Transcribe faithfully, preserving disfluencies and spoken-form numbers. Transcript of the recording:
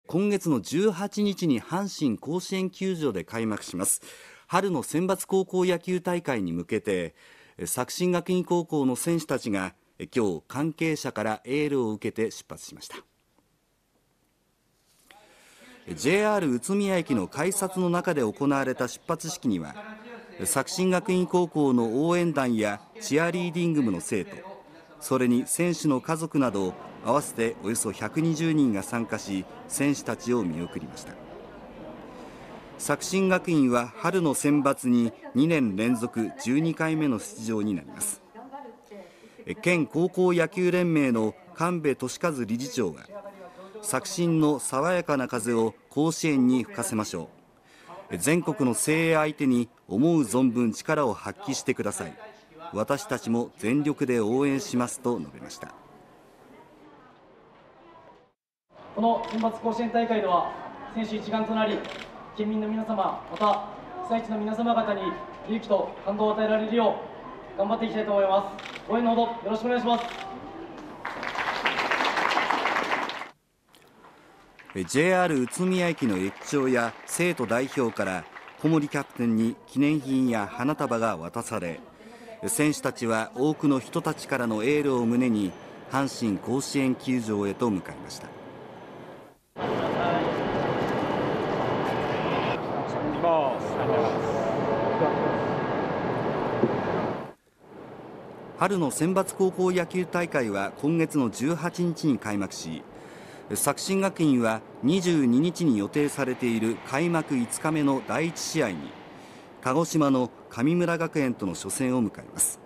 今月のじゅうはちにちに阪神甲子園球場で開幕します春の選抜高校野球大会に向けて、作新学院高校の選手たちが今日関係者からエールを受けて出発しました。 ジェイアール 宇都宮駅の改札の中で行われた出発式には、作新学院高校の応援団やチアリーディング部の生徒、それに選手の家族など合わせておよそひゃくにじゅうにんが参加し、選手たちを見送りました。作新学院は春の選抜ににねん連続じゅうにかいめの出場になります。県高校野球連盟の神戸俊和理事長は、作新の爽やかな風を甲子園に吹かせましょう。全国の精鋭相手に思う存分力を発揮してください。私たちも全力で応援しますと述べました。 この選抜甲子園大会では選手一丸となり、県民の皆様、また被災地の皆様方に勇気と感動を与えられるよう頑張っていきたいと思います。応援のほどよろしくお願いします。 ジェイアール 宇都宮駅の駅長や生徒代表から小森キャプテンに記念品や花束が渡され、選手たちは多くの人たちからのエールを胸に阪神甲子園球場へと向かいました。春の選抜高校野球大会は今月のじゅうはちにちに開幕し、作新学院はにじゅうににちに予定されている開幕いつかめのだいいち試合に鹿児島の神村学園との初戦を迎えます。